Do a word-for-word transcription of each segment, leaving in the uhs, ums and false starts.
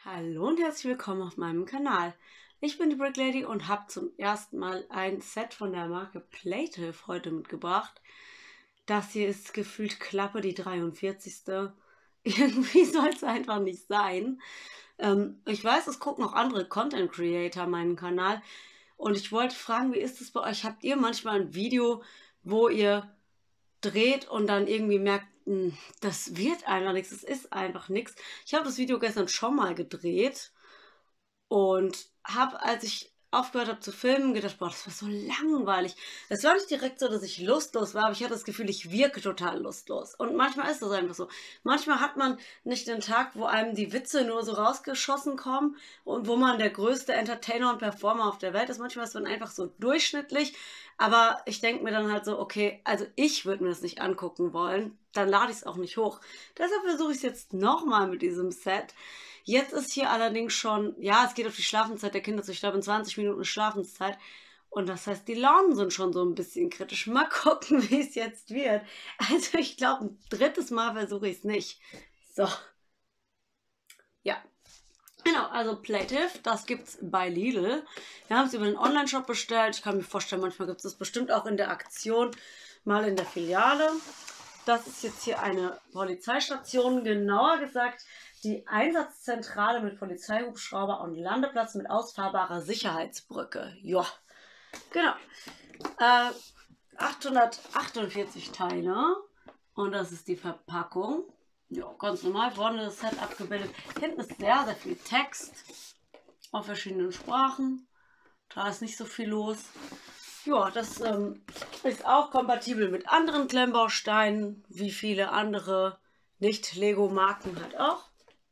Hallo und herzlich willkommen auf meinem Kanal. Ich bin die Brick Lady und habe zum ersten Mal ein Set von der Marke Playtive heute mitgebracht. Das hier ist gefühlt Klappe die dreiundvierzigste. Irgendwie soll es einfach nicht sein. Ähm, ich weiß, es gucken auch andere Content Creator meinen Kanal. Und ich wollte fragen, wie ist es bei euch? Habt ihr manchmal ein Video, wo ihr dreht und dann irgendwie merkt, hm, das wird einfach nichts, es ist einfach nichts. Ich habe das Video gestern schon mal gedreht und habe, als ich aufgehört habe zu filmen, gedacht, boah, das war so langweilig. Es war nicht direkt so, dass ich lustlos war, aber ich hatte das Gefühl, ich wirke total lustlos. Und manchmal ist das einfach so. Manchmal hat man nicht den Tag, wo einem die Witze nur so rausgeschossen kommen und wo man der größte Entertainer und Performer auf der Welt ist. Manchmal ist man einfach so durchschnittlich. Aber ich denke mir dann halt so, okay, also ich würde mir das nicht angucken wollen. Dann lade ich es auch nicht hoch. Deshalb versuche ich es jetzt nochmal mit diesem Set. Jetzt ist hier allerdings schon, ja, es geht auf die Schlafenszeit der Kinder zu. Ich glaube, in zwanzig Minuten Schlafenszeit. Und das heißt, die Launen sind schon so ein bisschen kritisch. Mal gucken, wie es jetzt wird. Also ich glaube, ein drittes Mal versuche ich es nicht. So. Ja. Genau, also Playtive, das gibt's bei Lidl. Wir haben es über den Online-Shop bestellt. Ich kann mir vorstellen, manchmal gibt es das bestimmt auch in der Aktion, mal in der Filiale. Das ist jetzt hier eine Polizeistation, genauer gesagt die Einsatzzentrale mit Polizeihubschrauber und Landeplatz mit ausfahrbarer Sicherheitsbrücke. Ja, genau. Äh, achthundertachtundvierzig Teile und das ist die Verpackung. Ja, ganz normal, vorne das Set abgebildet. Hinten ist sehr, sehr viel Text auf verschiedenen Sprachen. Da ist nicht so viel los. Ja, das ähm, ist auch kompatibel mit anderen Klemmbausteinen, wie viele andere Nicht-Lego-Marken halt auch.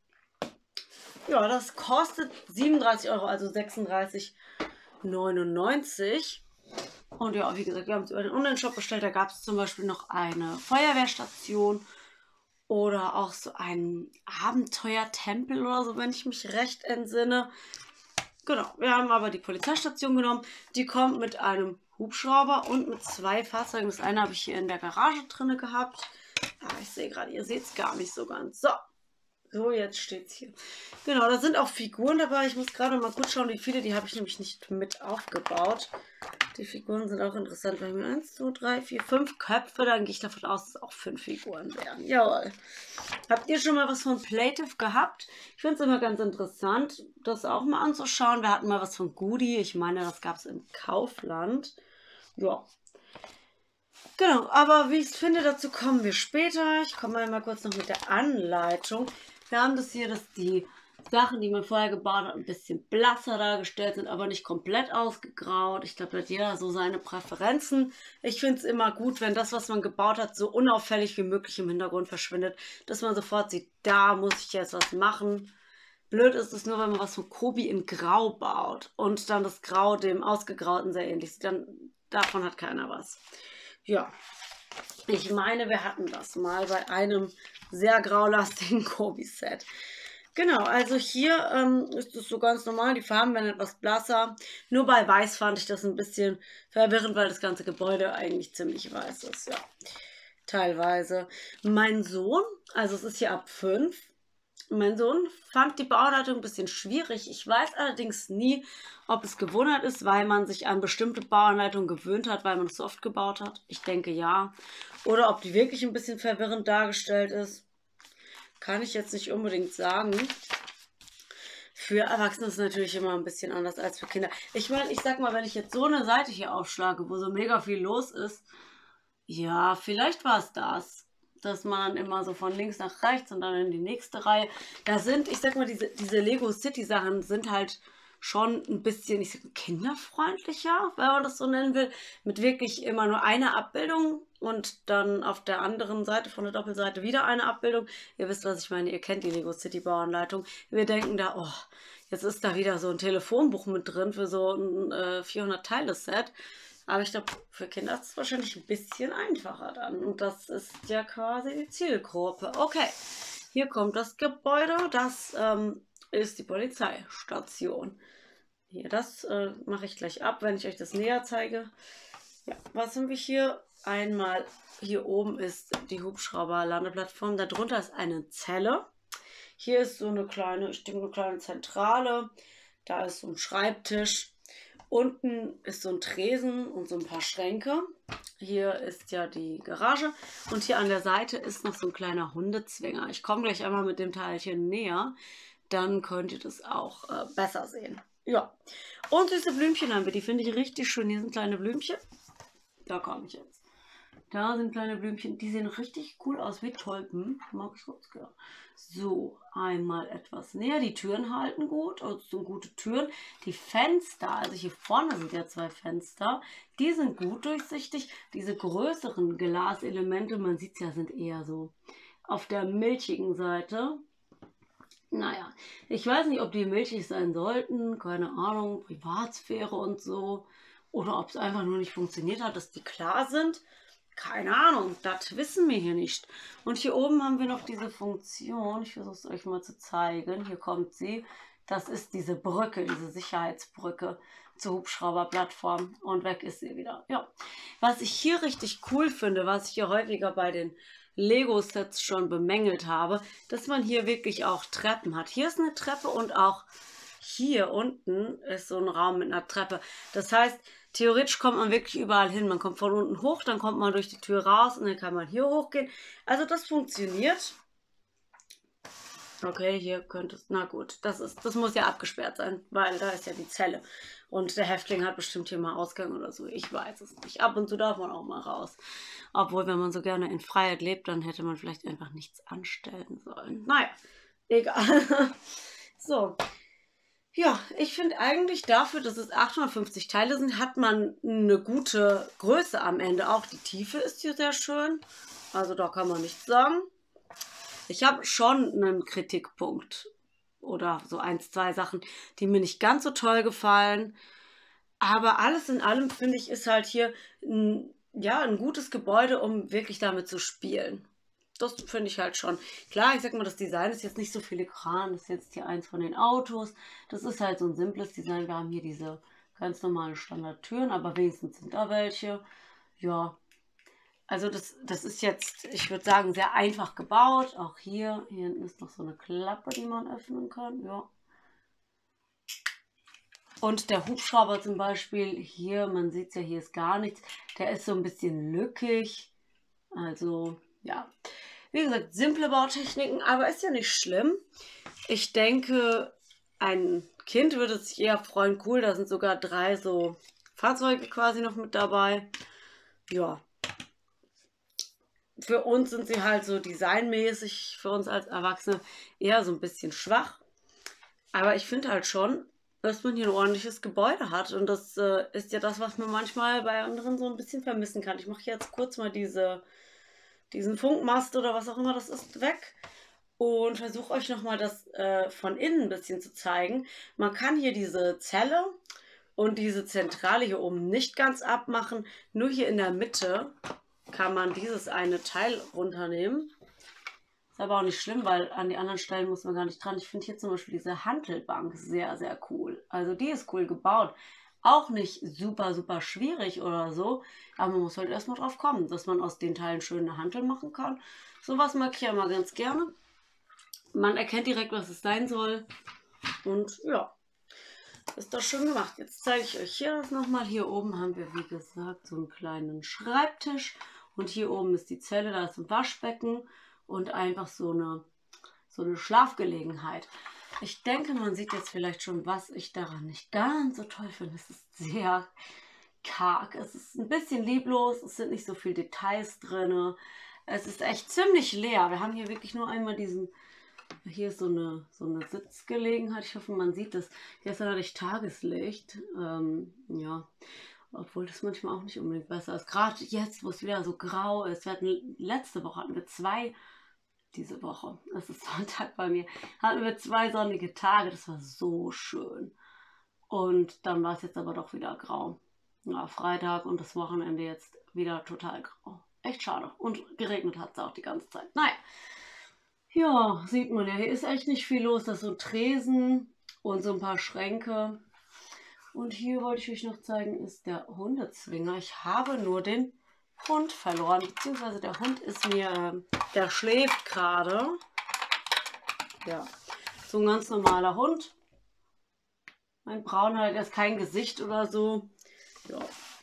Ja, das kostet siebenunddreißig Euro, also sechsunddreißig neunundneunzig. Und ja, wie gesagt, wir haben es über den Online-Shop bestellt. Da gab es zum Beispiel noch eine Feuerwehrstation oder auch so einen Abenteuertempel oder so, wenn ich mich recht entsinne. Genau, wir haben aber die Polizeistation genommen. Die kommt mit einem Hubschrauber und mit zwei Fahrzeugen. Das eine habe ich hier in der Garage drin gehabt. Aber ich sehe gerade, ihr seht es gar nicht so ganz. So, so jetzt steht es hier. Genau, da sind auch Figuren dabei. Ich muss gerade mal gut schauen, wie viele. Die habe ich nämlich nicht mit aufgebaut. Die Figuren sind auch interessant. Wir haben eins, zwei, drei, vier, fünf Köpfe. Dann gehe ich davon aus, dass es auch fünf Figuren wären. Jawohl. Habt ihr schon mal was von Playtive gehabt? Ich finde es immer ganz interessant, das auch mal anzuschauen. Wir hatten mal was von Goody. Ich meine, das gab es im Kaufland. Ja. Genau, aber wie ich es finde, dazu kommen wir später. Ich komme mal kurz noch mit der Anleitung. Wir haben das hier, dass die Sachen, die man vorher gebaut hat, ein bisschen blasser dargestellt sind, aber nicht komplett ausgegraut. Ich glaube, da hat jeder so seine Präferenzen. Ich finde es immer gut, wenn das, was man gebaut hat, so unauffällig wie möglich im Hintergrund verschwindet, dass man sofort sieht, da muss ich jetzt was machen. Blöd ist es nur, wenn man was von Kobi in Grau baut und dann das Grau dem Ausgegrauten sehr ähnlich sieht. Dann davon hat keiner was. Ja, ich meine, wir hatten das mal bei einem sehr graulastigen Kobi-Set. Genau, also hier ähm, ist es so ganz normal, die Farben werden etwas blasser. Nur bei Weiß fand ich das ein bisschen verwirrend, weil das ganze Gebäude eigentlich ziemlich weiß ist, ja. Teilweise. Mein Sohn, also es ist hier ab fünf, mein Sohn fand die Bauanleitung ein bisschen schwierig. Ich weiß allerdings nie, ob es Gewohnheit ist, weil man sich an bestimmte Bauanleitungen gewöhnt hat, weil man es so oft gebaut hat. Ich denke ja. Oder ob die wirklich ein bisschen verwirrend dargestellt ist. Kann ich jetzt nicht unbedingt sagen. Für Erwachsene ist es natürlich immer ein bisschen anders als für Kinder. Ich meine, ich sag mal, wenn ich jetzt so eine Seite hier aufschlage, wo so mega viel los ist, ja, vielleicht war es das. Dass man dann immer so von links nach rechts und dann in die nächste Reihe. Da sind, ich sag mal, diese, diese Lego City Sachen sind halt schon ein bisschen, ich sag mal, kinderfreundlicher, wenn man das so nennen will. Mit wirklich immer nur einer Abbildung und dann auf der anderen Seite von der Doppelseite wieder eine Abbildung. Ihr wisst, was ich meine, ihr kennt die Lego City Bauanleitung. Wir denken da, oh, jetzt ist da wieder so ein Telefonbuch mit drin für so ein äh, vierhundert-Teile-Set. Aber ich glaube, für Kinder ist es wahrscheinlich ein bisschen einfacher dann. Und das ist ja quasi die Zielgruppe. Okay, hier kommt das Gebäude. Das ähm, ist die Polizeistation. Hier, das äh, mache ich gleich ab, wenn ich euch das näher zeige. Ja, was haben wir hier? Einmal hier oben ist die Hubschrauber-Landeplattform. Darunter ist eine Zelle. Hier ist so eine kleine, ich denke, eine kleine Zentrale. Da ist so ein Schreibtisch. Unten ist so ein Tresen und so ein paar Schränke. Hier ist ja die Garage. Und hier an der Seite ist noch so ein kleiner Hundezwinger. Ich komme gleich einmal mit dem Teilchen näher. Dann könnt ihr das auch äh, besser sehen. Ja. Und diese Blümchen haben wir. Die finde ich richtig schön. Hier sind kleine Blümchen. Da komme ich jetzt. Da sind kleine Blümchen. Die sehen richtig cool aus wie Tulpen. Mag ich ganz gerne. So, einmal etwas näher. Die Türen halten gut. Also sind gute Türen. Die Fenster, also hier vorne sind ja zwei Fenster. Die sind gut durchsichtig. Diese größeren Glaselemente, man sieht es ja, sind eher so auf der milchigen Seite. Naja, ich weiß nicht, ob die milchig sein sollten. Keine Ahnung, Privatsphäre und so. Oder ob es einfach nur nicht funktioniert hat, dass die klar sind. Keine Ahnung, das wissen wir hier nicht. Und hier oben haben wir noch diese Funktion. Ich versuche es euch mal zu zeigen. Hier kommt sie. Das ist diese Brücke, diese Sicherheitsbrücke zur Hubschrauberplattform. Und weg ist sie wieder. Ja. Was ich hier richtig cool finde, was ich hier häufiger bei den Lego-Sets schon bemängelt habe, dass man hier wirklich auch Treppen hat. Hier ist eine Treppe und auch hier unten ist so ein Raum mit einer Treppe. Das heißt, theoretisch kommt man wirklich überall hin. Man kommt von unten hoch, dann kommt man durch die Tür raus und dann kann man hier hochgehen. Also das funktioniert. Okay, hier könnte es, na gut, das ist, das muss ja abgesperrt sein, weil da ist ja die Zelle. Und der Häftling hat bestimmt hier mal Ausgang oder so. Ich weiß es nicht. Ab und zu darf man auch mal raus. Obwohl, wenn man so gerne in Freiheit lebt, dann hätte man vielleicht einfach nichts anstellen sollen. Naja, egal. So. Ja, ich finde eigentlich dafür, dass es achthundertfünfzig Teile sind, hat man eine gute Größe am Ende. Auch die Tiefe ist hier sehr schön. Also da kann man nichts sagen. Ich habe schon einen Kritikpunkt oder so eins, zwei Sachen, die mir nicht ganz so toll gefallen. Aber alles in allem, finde ich, ist halt hier ein, ja, ein gutes Gebäude, um wirklich damit zu spielen. Das finde ich halt schon. Klar, ich sag mal, das Design ist jetzt nicht so filigran. Das ist jetzt hier eins von den Autos. Das ist halt so ein simples Design. Wir haben hier diese ganz normalen Standardtüren, aber wenigstens sind da welche. Ja, also das, das ist jetzt, ich würde sagen, sehr einfach gebaut. Auch hier, hier hinten ist noch so eine Klappe, die man öffnen kann. Ja. Und der Hubschrauber zum Beispiel, hier, man sieht es ja, hier ist gar nichts. Der ist so ein bisschen lückig. Also, ja. Wie gesagt, simple Bautechniken, aber ist ja nicht schlimm. Ich denke, ein Kind würde sich eher freuen. Cool, da sind sogar drei so Fahrzeuge quasi noch mit dabei. Ja. Für uns sind sie halt so designmäßig, für uns als Erwachsene, eher so ein bisschen schwach. Aber ich finde halt schon, dass man hier ein ordentliches Gebäude hat. Und das äh, ist ja das, was man manchmal bei anderen so ein bisschen vermissen kann. Ich mache jetzt kurz mal diese, diesen Funkmast oder was auch immer das ist weg. Und versuche euch nochmal das äh, von innen ein bisschen zu zeigen. Man kann hier diese Zelle und diese Zentrale hier oben nicht ganz abmachen. Nur hier in der Mitte kann man dieses eine Teil runternehmen. Ist aber auch nicht schlimm, weil an die anderen Stellen muss man gar nicht dran. Ich finde hier zum Beispiel diese Hantelbank sehr, sehr cool. Also die ist cool gebaut. Auch nicht super, super schwierig oder so. Aber man muss halt erstmal drauf kommen, dass man aus den Teilen schön eine Hantel machen kann. Sowas mag ich ja immer ganz gerne. Man erkennt direkt, was es sein soll. Und ja, ist doch schön gemacht. Jetzt zeige ich euch hier das nochmal. Hier oben haben wir, wie gesagt, so einen kleinen Schreibtisch. Und hier oben ist die Zelle, da ist ein Waschbecken und einfach so eine, so eine Schlafgelegenheit. Ich denke, man sieht jetzt vielleicht schon, was ich daran nicht ganz so toll finde. Es ist sehr karg. Es ist ein bisschen lieblos. Es sind nicht so viele Details drin. Es ist echt ziemlich leer. Wir haben hier wirklich nur einmal diesen... Hier ist so eine, so eine Sitzgelegenheit. Ich hoffe, man sieht das. Hier ist natürlich Tageslicht. Ähm, ja, obwohl das manchmal auch nicht unbedingt besser ist. Gerade jetzt, wo es wieder so grau ist. Wir hatten, letzte Woche hatten wir zwei, diese Woche, das ist Sonntag bei mir, hatten wir zwei sonnige Tage. Das war so schön. Und dann war es jetzt aber doch wieder grau. Ja, Freitag und das Wochenende jetzt wieder total grau. Echt schade. Und geregnet hat es auch die ganze Zeit. Naja. Ja, sieht man ja, hier ist echt nicht viel los. Das ist so ein Tresen und so ein paar Schränke. Und hier wollte ich euch noch zeigen, ist der Hundezwinger. Ich habe nur den Hund verloren, beziehungsweise der Hund ist mir, der schläft gerade. Ja, so ein ganz normaler Hund. Mein Braun hat jetzt kein Gesicht oder so. Ja.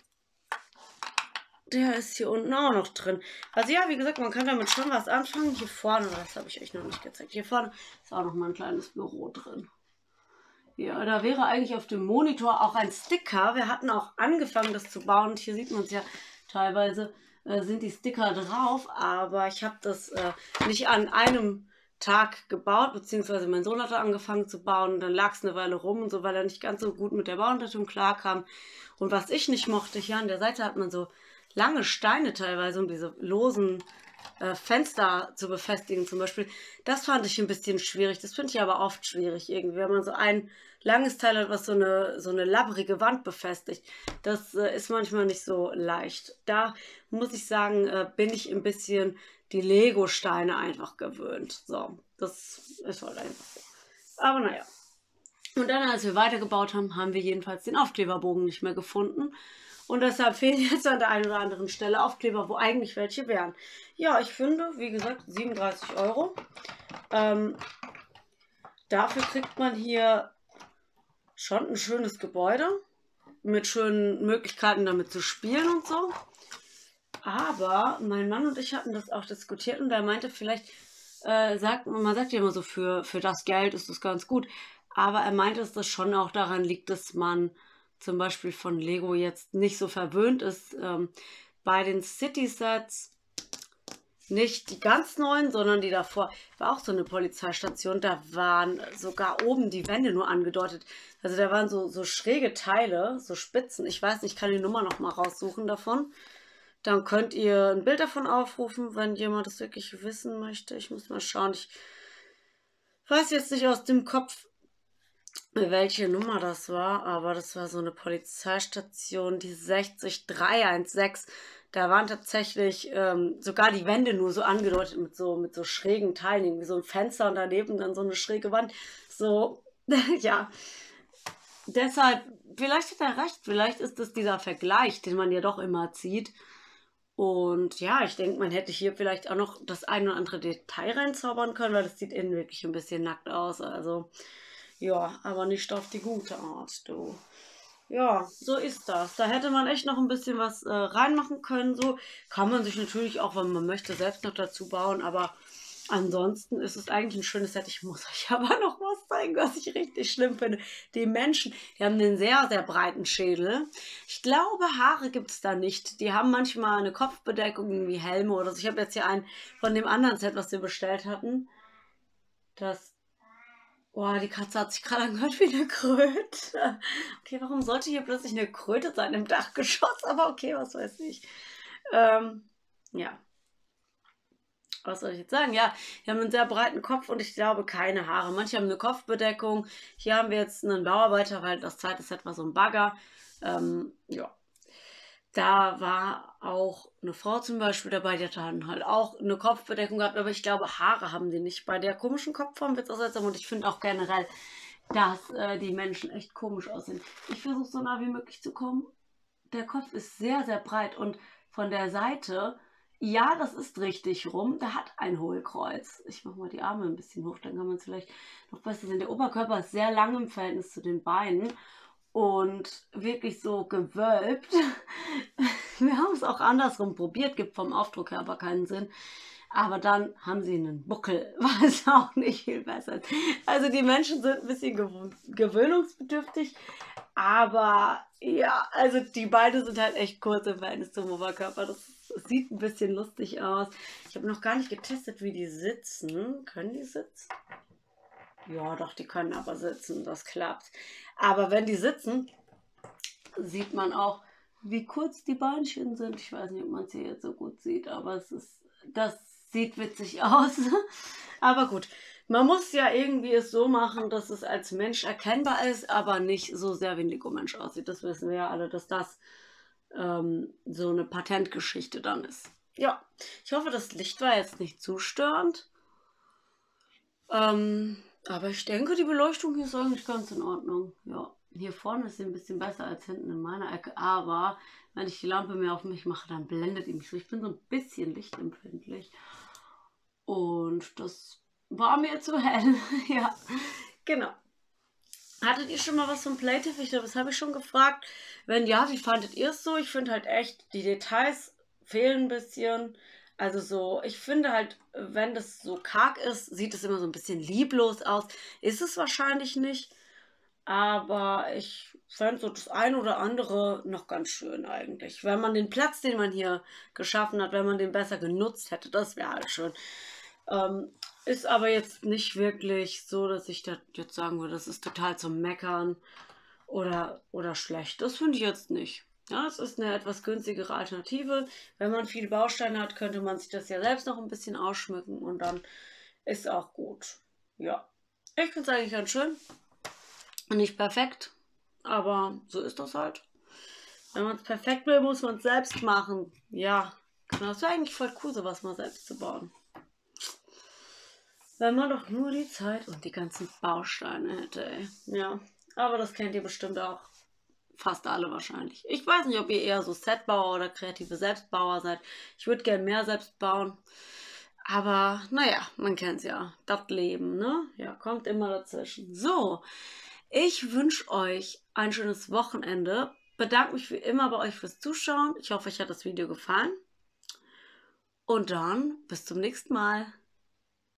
Der ist hier unten auch noch drin. Also ja, wie gesagt, man kann damit schon was anfangen. Hier vorne, das habe ich euch noch nicht gezeigt. Hier vorne ist auch noch mal ein kleines Büro drin. Ja, da wäre eigentlich auf dem Monitor auch ein Sticker. Wir hatten auch angefangen, das zu bauen. Und hier sieht man es ja teilweise, äh, sind die Sticker drauf. Aber ich habe das äh, nicht an einem Tag gebaut, beziehungsweise mein Sohn hatte angefangen zu bauen. Und dann lag es eine Weile rum und so, weil er nicht ganz so gut mit der Bauanleitung klarkam. Und was ich nicht mochte, hier an der Seite hat man so lange Steine teilweise, um diese losen äh, Fenster zu befestigen zum Beispiel. Das fand ich ein bisschen schwierig. Das finde ich aber oft schwierig irgendwie, wenn man so ein langes Teil hat, was so eine, so eine labbrige Wand befestigt. Das äh, ist manchmal nicht so leicht. Da muss ich sagen, äh, bin ich ein bisschen die Lego-Steine einfach gewöhnt. So, das ist halt einfach so. Aber naja. Und dann, als wir weitergebaut haben, haben wir jedenfalls den Aufkleberbogen nicht mehr gefunden. Und deshalb fehlen jetzt an der einen oder anderen Stelle Aufkleber, wo eigentlich welche wären. Ja, ich finde, wie gesagt, siebenunddreißig Euro. Ähm, dafür kriegt man hier schon ein schönes Gebäude mit schönen Möglichkeiten damit zu spielen und so. Aber mein Mann und ich hatten das auch diskutiert und er meinte, vielleicht äh, sagt man sagt ja immer so, für, für das Geld ist das ganz gut. Aber er meinte, dass das schon auch daran liegt, dass man zum Beispiel von Lego jetzt nicht so verwöhnt ist. Ähm, bei den City-Sets, nicht die ganz neuen, sondern die davor, war auch so eine Polizeistation, da waren sogar oben die Wände nur angedeutet. Also da waren so, so schräge Teile, so Spitzen. Ich weiß nicht, ich kann die Nummer noch mal raussuchen davon. Dann könnt ihr ein Bild davon aufrufen, wenn jemand das wirklich wissen möchte. Ich muss mal schauen. Ich weiß jetzt nicht aus dem Kopf, welche Nummer das war, aber das war so eine Polizeistation, die sechzig drei sechzehn. Da waren tatsächlich ähm, sogar die Wände nur so angedeutet mit so, mit so schrägen Teilen, irgendwie so ein Fenster und daneben dann so eine schräge Wand. So, ja. Deshalb, vielleicht hat er recht, vielleicht ist es dieser Vergleich, den man ja doch immer zieht. Und ja, ich denke, man hätte hier vielleicht auch noch das ein oder andere Detail reinzaubern können, weil das sieht innen wirklich ein bisschen nackt aus. Also, ja, aber nicht auf die gute Art, du. Ja, so ist das. Da hätte man echt noch ein bisschen was äh, reinmachen können. So kann man sich natürlich auch, wenn man möchte, selbst noch dazu bauen. Aber ansonsten ist es eigentlich ein schönes Set. Ich muss euch aber noch was zeigen, was ich richtig schlimm finde. Die Menschen, die haben einen sehr, sehr breiten Schädel. Ich glaube, Haare gibt es da nicht. Die haben manchmal eine Kopfbedeckung, wie Helme oder so. Ich habe jetzt hier einen von dem anderen Set, was wir bestellt hatten. Das Boah, die Katze hat sich gerade angehört wie eine Kröte. Okay, warum sollte hier plötzlich eine Kröte sein im Dachgeschoss? Aber okay, was weiß ich. Ähm, ja, was soll ich jetzt sagen? Ja, wir haben einen sehr breiten Kopf und ich glaube keine Haare. Manche haben eine Kopfbedeckung. Hier haben wir jetzt einen Bauarbeiter, weil das zweite Set war so ein Bagger. Ähm, ja. Da war auch eine Frau zum Beispiel dabei, die hat dann halt auch eine Kopfbedeckung gehabt, aber ich glaube, Haare haben die nicht. Bei der komischen Kopfform wird es auch seltsam und ich finde auch generell, dass äh, die Menschen echt komisch aussehen. Ich versuche so nah wie möglich zu kommen. Der Kopf ist sehr, sehr breit und von der Seite, ja, das ist richtig rum, da hat ein Hohlkreuz. Ich mache mal die Arme ein bisschen hoch, dann kann man es vielleicht noch besser sehen. Der Oberkörper ist sehr lang im Verhältnis zu den Beinen. Und wirklich so gewölbt. Wir haben es auch andersrum probiert, gibt vom Aufdruck her aber keinen Sinn. Aber dann haben sie einen Buckel, was auch nicht viel besser ist. Also die Menschen sind ein bisschen gew gewöhnungsbedürftig, aber ja, also die Beine sind halt echt kurz im Verhältnis zum Oberkörper. Das, das sieht ein bisschen lustig aus. Ich habe noch gar nicht getestet, wie die sitzen. Können die sitzen? Ja, doch, die können aber sitzen, das klappt. Aber wenn die sitzen, sieht man auch, wie kurz die Beinchen sind. Ich weiß nicht, ob man es hier jetzt so gut sieht, aber es ist, das sieht witzig aus. Aber gut, man muss ja irgendwie es so machen, dass es als Mensch erkennbar ist, aber nicht so sehr wie ein Lego-Mensch aussieht. Das wissen wir ja alle, dass das ähm, so eine Patentgeschichte dann ist. Ja, ich hoffe, das Licht war jetzt nicht zu störend. Ähm, aber ich denke, die Beleuchtung hier ist eigentlich ganz in Ordnung. Ja, hier vorne ist sie ein bisschen besser als hinten in meiner Ecke. Aber wenn ich die Lampe mehr auf mich mache, dann blendet die mich so. Ich bin so ein bisschen lichtempfindlich. Und das war mir zu hell. Ja, genau. Hattet ihr schon mal was vom Playtiff? Ich glaube, das habe ich schon gefragt. Wenn ja, wie fandet ihr es so? Ich finde halt echt, die Details fehlen ein bisschen. Also so, ich finde halt, wenn das so karg ist, sieht es immer so ein bisschen lieblos aus. Ist es wahrscheinlich nicht. Aber ich fände so das ein oder andere noch ganz schön eigentlich. Wenn man den Platz, den man hier geschaffen hat, wenn man den besser genutzt hätte, das wäre halt schön. Ähm, ist aber jetzt nicht wirklich so, dass ich da jetzt sagen würde, das ist total zum Meckern oder, oder schlecht. Das finde ich jetzt nicht. Ja, es ist eine etwas günstigere Alternative. Wenn man viele Bausteine hat, könnte man sich das ja selbst noch ein bisschen ausschmücken und dann ist auch gut. Ja, ich finde es eigentlich ganz schön. Nicht perfekt, aber so ist das halt. Wenn man es perfekt will, muss man es selbst machen. Ja, genau. Das wäre eigentlich voll cool, sowas mal selbst zu bauen. Wenn man doch nur die Zeit und die ganzen Bausteine hätte, ey. Ja, aber das kennt ihr bestimmt auch. Fast alle wahrscheinlich. Ich weiß nicht, ob ihr eher so Setbauer oder kreative Selbstbauer seid. Ich würde gerne mehr selbst bauen. Aber naja, man kennt es ja. Das Leben, ne? Ja, kommt immer dazwischen. So, ich wünsche euch ein schönes Wochenende. Bedanke mich wie immer bei euch fürs Zuschauen. Ich hoffe, euch hat das Video gefallen. Und dann bis zum nächsten Mal.